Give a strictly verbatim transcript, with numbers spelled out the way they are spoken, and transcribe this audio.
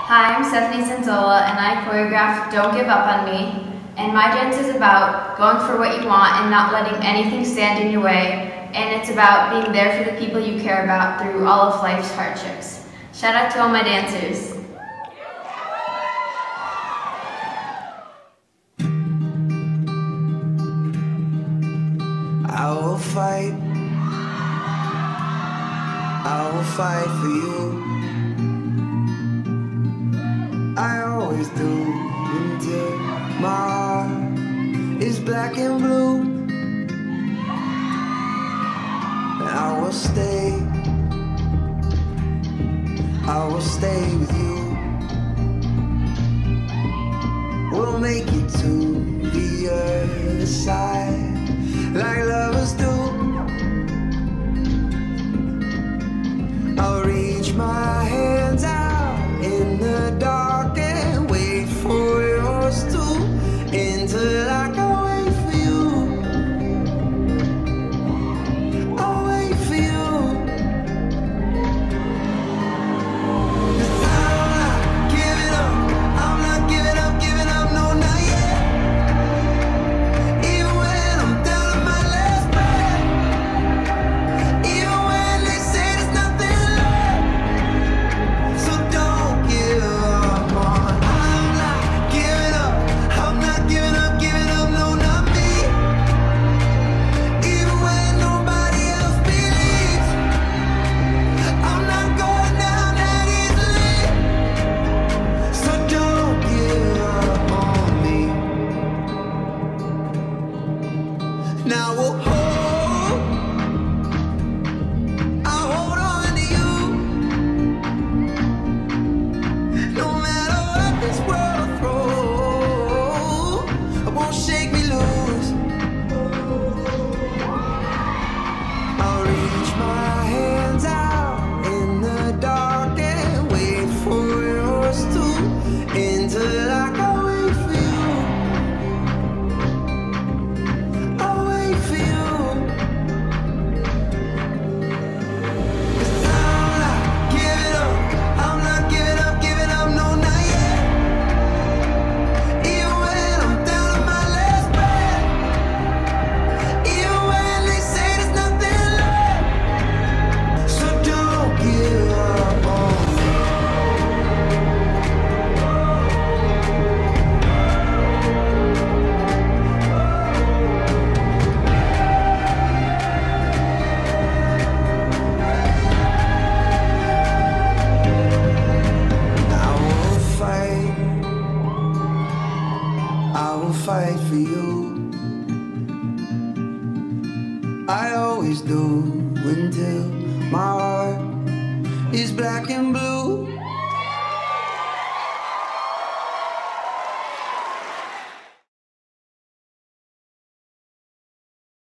Hi, I'm Stephanie Zenzola, and I choreographed Don't Give Up on Me. And my dance is about going for what you want and not letting anything stand in your way. And it's about being there for the people you care about through all of life's hardships. Shout out to all my dancers. I will fight, I will fight for you. I always do until my heart is black and blue. And I will stay, I will stay with you. We'll make it to the other side like lovers do. I'll reach my hands out in the dark and wait for yours too, until I can wait for you. I'll wait for you. 'Cause I'm not giving up, I'm not giving up, giving up, no, not yet. Even when I'm down to my last breath, even when they say there's nothing left. So don't give up on. I'm not giving up, I'm not giving up, giving up, no, not me. Even when nobody else believes, I'm not going down that easily. So don't give up on me. Now we'll hold, I'll hold on to you. No matter what this world throws, it won't shake me loose. I'll reach my hands out in the dark and wait for yours too, until I can wait for you. I'll wait for you. 'Cause I'm not giving up, I'm not giving up, giving up, no, not yet. Even when I'm down to my last breath, even when they say there's nothing left. So don't give up on me. I will fight, I will fight for you. I always do until my heart is black and blue.